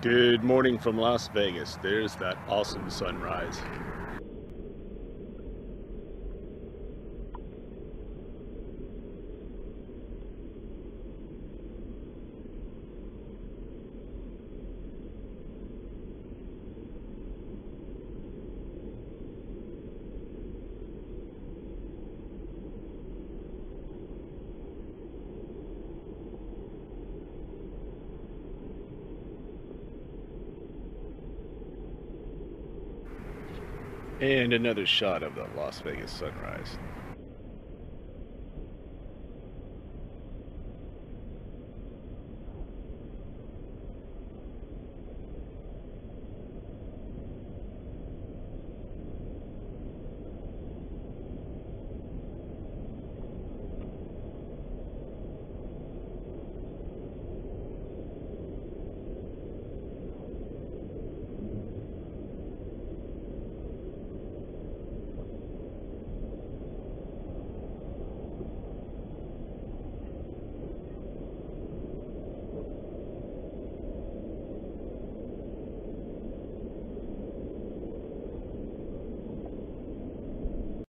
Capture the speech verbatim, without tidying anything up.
Good morning from Las Vegas. There's that awesome sunrise. And another shot of the Las Vegas sunrise.